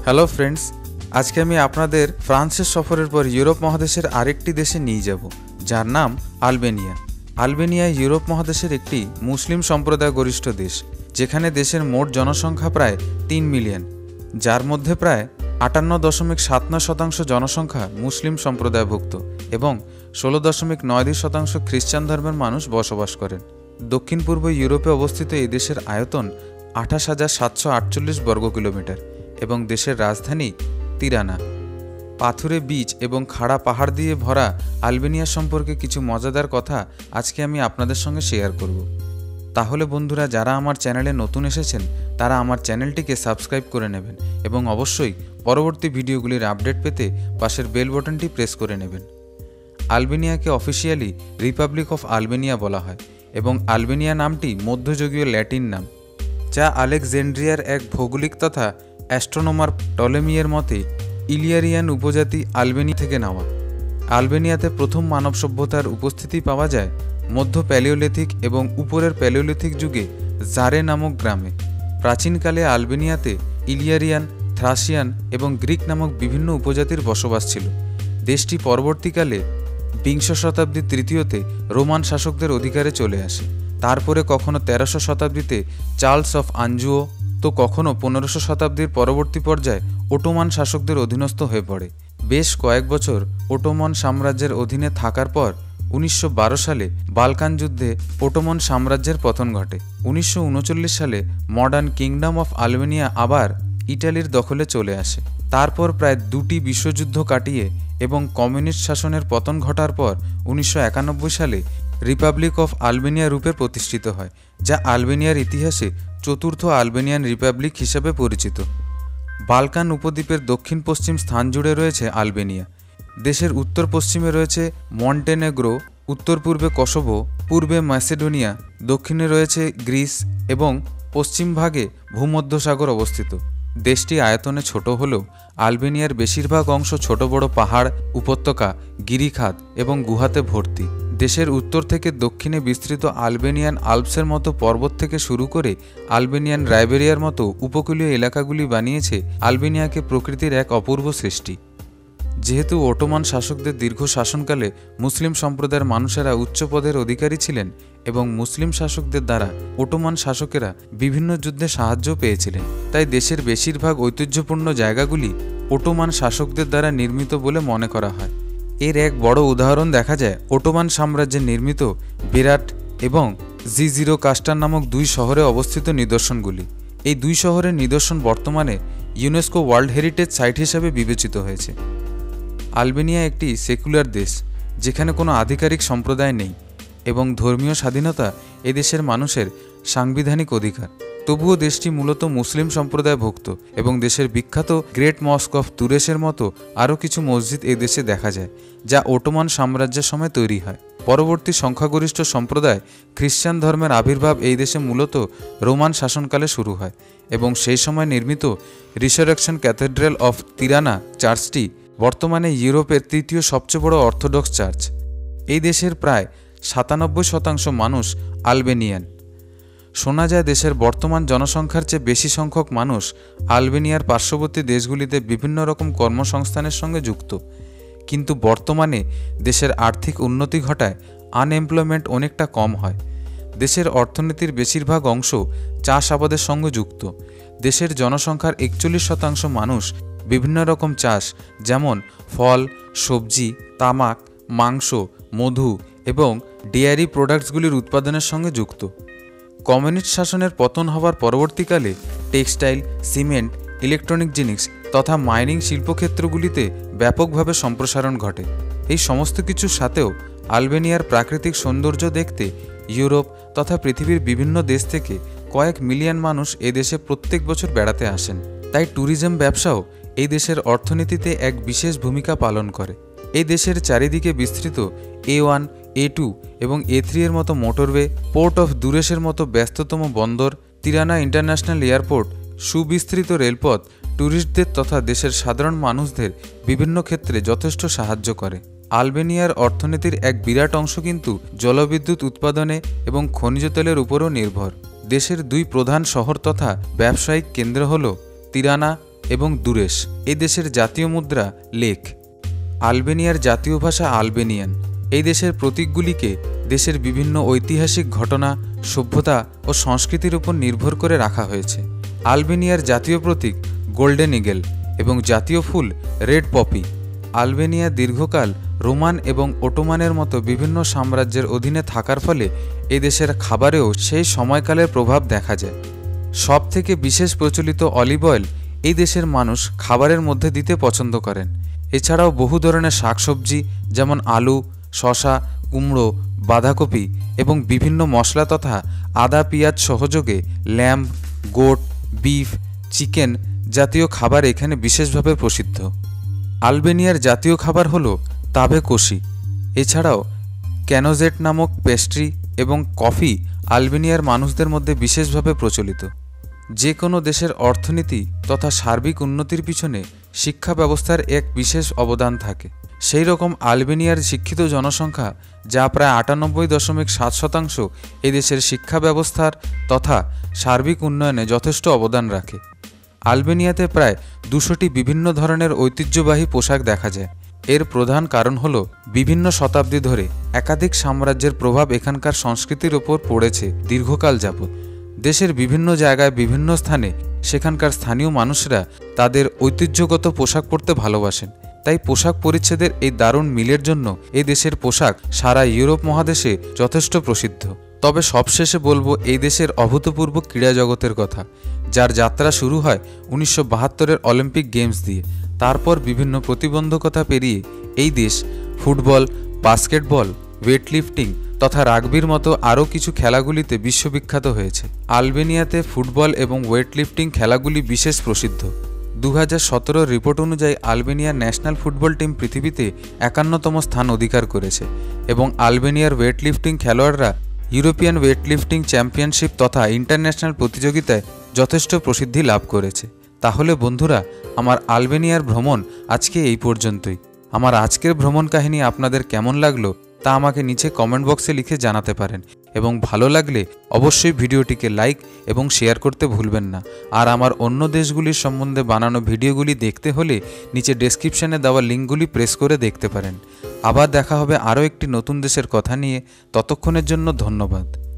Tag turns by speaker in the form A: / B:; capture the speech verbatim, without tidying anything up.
A: Hello friends, আজকে আমি আপনাদের ফ্রান্সের সফরের পর ইউরোপ মহাদেশের আরেকটি দেশে নিয়ে যাব, যার নাম আলবেনিয়া। আলবেনিয়া ইউরোপ মহাদেশের একটি মুসলিম সম্প্রদায় গরিষ্ঠ দেশ, যেখানে দেশের মোট জনসংখ্যা প্রায় তিন মিলিয়ন, যার মধ্যে প্রায় আটান্ন দশমিক সাত নয় শতাংশ জনসংখ্যা মুসলিম সম্প্রদায়ভুক্ত এবং ষোলো দশমিক নয় দুই শতাংশ খ্রিস্টান ধর্মের মানুষ বসবাস করেন। দক্ষিণ পূর্ব ইউরোপে অবস্থিত এই দেশের আয়তন আঠাশ হাজার সাতশো আটচল্লিশ বর্গ কিলোমিটার এবং দেশের রাজধানী তিরানা। পাথুরে বীচ এবং খাড়া পাহাড় দিয়ে ভরা আলবেনিয়া সম্পর্কে কিছু মজাদার কথা আজকে আমি আপনাদের সঙ্গে শেয়ার করব। তাহলে বন্ধুরা, যারা আমার চ্যানেলে নতুন এসেছেন তারা আমার চ্যানেলটিকে সাবস্ক্রাইব করে নেবেন এবং অবশ্যই পরবর্তী ভিডিওগুলির আপডেট পেতে পাশের বেল বাটনটি প্রেস করে নেবেন। আলবেনিয়াকে অফিসিয়ালি রিপাবলিক অফ আলবেনিয়া বলা হয় এবং আলবেনিয়া নামটি মধ্যযুগীয় ল্যাটিন নাম, যা আলেকজান্দ্রিয়ার এক ভৌগোলিক তথা অ্যাস্ট্রোনমার টলেমিয়ের মতে ইলিয়ারিয়ান উপজাতি আলবেনিয়া থেকে নেওয়া। আলবেনিয়াতে প্রথম মানব সভ্যতার উপস্থিতি পাওয়া যায় মধ্য প্যালিওলিথিক এবং উপরের প্যালিওলিথিক যুগে জারে নামক গ্রামে। প্রাচীনকালে আলবেনিয়াতে ইলিয়ারিয়ান, থ্রাসিয়ান এবং গ্রিক নামক বিভিন্ন উপজাতির বসবাস ছিল। দেশটি পরবর্তীকালে বিংশ শতাব্দীর তৃতীয়তে রোমান শাসকদের অধিকারে চলে আসে। তারপরে কখনো তেরোশো শতাব্দীতে চার্লস অফ আঞ্জুও, তো কখনো পনেরোশো শতাব্দীর পরবর্তী পর্যায়ে ওটোমান শাসকদের অধীনস্থ হয়ে পড়ে। বেশ কয়েক বছর ওটোমান সাম্রাজ্যের অধীনে থাকার পর উনিশশো বারো সালে বালকান যুদ্ধে ওটোমান সাম্রাজ্যের পতন ঘটে। উনিশশো উনচল্লিশ সালে মডার্ন কিংডম অফ আলবেনিয়া আবার ইটালির দখলে চলে আসে। তারপর প্রায় দুটি বিশ্বযুদ্ধ কাটিয়ে এবং কমিউনিস্ট শাসনের পতন ঘটার পর উনিশশো একানব্বই সালে রিপাবলিক অফ আলবেনিয়া রূপে প্রতিষ্ঠিত হয়, যা আলবেনিয়ার ইতিহাসে চতুর্থ আলবেনিয়ান রিপাবলিক হিসেবে পরিচিত। বালকান উপদ্বীপের দক্ষিণ পশ্চিম স্থান জুড়ে রয়েছে আলবেনিয়া। দেশের উত্তর পশ্চিমে রয়েছে মন্টেনেগ্রো, উত্তর পূর্বে কসোভো, পূর্বে ম্যাসেডোনিয়া, দক্ষিণে রয়েছে গ্রিস এবং পশ্চিম ভাগে ভূমধ্যসাগর অবস্থিত। দেশটি আয়তনে ছোট হলেও আলবেনিয়ার বেশিরভাগ অংশ ছোট বড় পাহাড়, উপত্যকা, গিরিখাত এবং গুহাতে ভর্তি। দেশের উত্তর থেকে দক্ষিণে বিস্তৃত আলবেনিয়ান আল্পসের মতো পর্বত থেকে শুরু করে আলবেনিয়ান রাইবেরিয়ার মতো উপকূলীয় এলাকাগুলি বানিয়েছে আলবেনিয়াকে প্রকৃতির এক অপূর্ব সৃষ্টি। যেহেতু ওটোমান শাসকদের দীর্ঘ শাসনকালে মুসলিম সম্প্রদায়ের মানুষেরা উচ্চ পদের অধিকারী ছিলেন এবং মুসলিম শাসকদের দ্বারা ওটোমান শাসকেরা বিভিন্ন যুদ্ধে সাহায্য পেয়েছিলেন, তাই দেশের বেশিরভাগ ঐতিহ্যপূর্ণ জায়গাগুলি ওটোমান শাসকদের দ্বারা নির্মিত বলে মনে করা হয়। এর এক বড় উদাহরণ দেখা যায় ওটোমান সাম্রাজ্যের নির্মিত বিরাট এবং জিজিরো কাস্টার নামক দুই শহরে অবস্থিত নিদর্শনগুলি। এই দুই শহরের নিদর্শন বর্তমানে ইউনেস্কো ওয়ার্ল্ড হেরিটেজ সাইট হিসাবে বিবেচিত হয়েছে। আলবেনিয়া একটি সেকুলার দেশ, যেখানে কোনো আধিকারিক সম্প্রদায় নেই এবং ধর্মীয় স্বাধীনতা এদেশের মানুষের সাংবিধানিক অধিকার। তবুও দেশটি মূলত মুসলিম সম্প্রদায়ভুক্ত এবং দেশের বিখ্যাত গ্রেট মস্ক অফ তুরেসের মতো আরও কিছু মসজিদ এ দেশে দেখা যায়, যা ওটোমান সাম্রাজ্যের সময় তৈরি হয়। পরবর্তী সংখ্যাগরিষ্ঠ সম্প্রদায় খ্রিস্টান ধর্মের আবির্ভাব এই দেশে মূলত রোমান শাসনকালে শুরু হয় এবং সেই সময় নির্মিত রিসারেকশন ক্যাথেড্রাল অফ তিরানা চার্চটি বর্তমানে ইউরোপের তৃতীয় সবচেয়ে বড় অর্থোডক্স চার্চ। এই দেশের প্রায় সাতানব্বই শতাংশ মানুষ আলবেনিয়ান। শোনা যায় দেশের বর্তমান জনসংখ্যার চেয়ে বেশি সংখ্যক মানুষ আলবেনিয়ার পার্শ্ববর্তী দেশগুলিতে বিভিন্ন রকম কর্মসংস্থানের সঙ্গে যুক্ত, কিন্তু বর্তমানে দেশের আর্থিক উন্নতি ঘটায় আনএমপ্লয়মেন্ট অনেকটা কম হয়। দেশের অর্থনীতির বেশিরভাগ অংশ চাষাবাদের সঙ্গে যুক্ত। দেশের জনসংখ্যার একচল্লিশ শতাংশ মানুষ বিভিন্ন রকম চাষ, যেমন ফল, সবজি, তামাক, মাংস, মধু এবং ডেয়ারি প্রোডাক্টসগুলির উৎপাদনের সঙ্গে যুক্ত। কমিউনিস্ট শাসনের পতন হওয়ার পরবর্তীকালে টেক্সটাইল, সিমেন্ট, ইলেকট্রনিক জিনিস তথা মাইনিং শিল্পক্ষেত্রগুলিতে ব্যাপকভাবে সম্প্রসারণ ঘটে। এই সমস্ত কিছুর সাথেও আলবেনিয়ার প্রাকৃতিক সৌন্দর্য দেখতে ইউরোপ তথা পৃথিবীর বিভিন্ন দেশ থেকে কয়েক মিলিয়ন মানুষ এ দেশে প্রত্যেক বছর বেড়াতে আসেন। তাই ট্যুরিজম ব্যবসাও এই দেশের অর্থনীতিতে এক বিশেষ ভূমিকা পালন করে। এই দেশের চারিদিকে বিস্তৃত এ ওয়ান, এ টু এবং এ থ্রি এর মতো মোটরওয়ে, পোর্ট অফ দুরেসের মতো ব্যস্ততম বন্দর, তিরানা ইন্টারন্যাশনাল এয়ারপোর্ট, সুবিস্তৃত রেলপথ ট্যুরিস্টদের তথা দেশের সাধারণ মানুষদের বিভিন্ন ক্ষেত্রে যথেষ্ট সাহায্য করে। আলবেনিয়ার অর্থনীতির এক বিরাট অংশ কিন্তু জলবিদ্যুৎ উৎপাদনে এবং খনিজ তেলের উপরও নির্ভর। দেশের দুই প্রধান শহর তথা ব্যবসায়িক কেন্দ্র হল তিরানা এবং দুরেশ। এই দেশের জাতীয় মুদ্রা লেক। আলবেনিয়ার জাতীয় ভাষা আলবেনিয়ান। এই দেশের প্রতীকগুলিকে দেশের বিভিন্ন ঐতিহাসিক ঘটনা, সভ্যতা ও সংস্কৃতির উপর নির্ভর করে রাখা হয়েছে। আলবেনিয়ার জাতীয় প্রতীক গোল্ডেন ইগল এবং জাতীয় ফুল রেড পপি। আলবেনিয়া দীর্ঘকাল রোমান এবং ওটোমানের মতো বিভিন্ন সাম্রাজ্যের অধীনে থাকার ফলে এই দেশের খাবারেও সেই সময়কালের প্রভাব দেখা যায়। সব থেকে বিশেষ প্রচলিত অলিভ অয়েল এই দেশের মানুষ খাবারের মধ্যে দিতে পছন্দ করেন। এছাড়াও বহু ধরনের শাকসবজি যেমন আলু, শসা, কুমড়ো, বাঁধাকপি এবং বিভিন্ন মশলা তথা আদা পেঁয়াজ সহযোগে ল্যাম্ব, গোট, বিফ, চিকেন জাতীয় খাবার এখানে বিশেষভাবে প্রসিদ্ধ। আলবেনিয়ার জাতীয় খাবার হল তাবে কোশি। এছাড়াও ক্যানোজেট নামক পেস্ট্রি এবং কফি আলবেনিয়ার মানুষদের মধ্যে বিশেষভাবে প্রচলিত। যে কোনো দেশের অর্থনীতি তথা সার্বিক উন্নতির পিছনে শিক্ষা ব্যবস্থার এক বিশেষ অবদান থাকে। সেই রকম আলবেনিয়ার শিক্ষিত জনসংখ্যা, যা প্রায় আটানব্বই দশমিক সাত শতাংশ, এই দেশের শিক্ষা ব্যবস্থার তথা সার্বিক উন্নয়নে যথেষ্ট অবদান রাখে। আলবেনিয়াতে প্রায় দুশোটি বিভিন্ন ধরনের ঐতিহ্যবাহী পোশাক দেখা যায়। এর প্রধান কারণ হল বিভিন্ন শতাব্দী ধরে একাধিক সাম্রাজ্যের প্রভাব এখানকার সংস্কৃতির ওপর পড়েছে দীর্ঘকাল যাবৎ। দেশের বিভিন্ন জায়গায় বিভিন্ন স্থানে সেখানকার স্থানীয় মানুষরা তাদের ঐতিহ্যগত পোশাক পরতে ভালোবাসেন। তাই পোশাক পরিচ্ছেদের এই দারুণ মিলের জন্য এই দেশের পোশাক সারা ইউরোপ মহাদেশে যথেষ্ট প্রসিদ্ধ। তবে সবশেষে বলবো এই দেশের অভূতপূর্ব ক্রীড়া জগতের কথা, যার যাত্রা শুরু হয় উনিশশো বাহাত্তরের অলিম্পিক গেমস দিয়ে। তারপর বিভিন্ন প্রতিবন্ধকতা পেরিয়ে এই দেশ ফুটবল, বাস্কেটবল, ওয়েটলিফটিং তথা রাগবির মতো আরও কিছু খেলাগুলিতে বিশ্ববিখ্যাত হয়েছে। আলবেনিয়াতে ফুটবল এবং ওয়েটলিফটিং খেলাগুলি বিশেষ প্রসিদ্ধ। দু হাজার সতেরোর রিপোর্ট অনুযায়ী আলবেনিয়ার ন্যাশনাল ফুটবল টিম পৃথিবীতে একান্নতম স্থান অধিকার করেছে এবং আলবেনিয়ার ওয়েটলিফটিং খেলোয়াড়রা ইউরোপিয়ান ওয়েটলিফটিং চ্যাম্পিয়নশিপ তথা ইন্টারন্যাশনাল প্রতিযোগিতায় যথেষ্ট প্রসিদ্ধি লাভ করেছে। তাহলে বন্ধুরা, আমার আলবেনিয়ার ভ্রমণ আজকে এই পর্যন্তই। আমার আজকের ভ্রমণ কাহিনী আপনাদের কেমন লাগলো তা আমাকে নিচে কমেন্ট বক্সে লিখে জানাতে পারেন এবং ভালো লাগলে অবশ্যই ভিডিওটিকে লাইক এবং শেয়ার করতে ভুলবেন না। আর আমার অন্য দেশগুলির সম্বন্ধে বানানো ভিডিওগুলি দেখতে হলে নিচে ডেসক্রিপশনে দেওয়া লিঙ্কগুলি প্রেস করে দেখতে পারেন। আবার দেখা হবে আরও একটি নতুন দেশের কথা নিয়ে। ততক্ষণের জন্য ধন্যবাদ।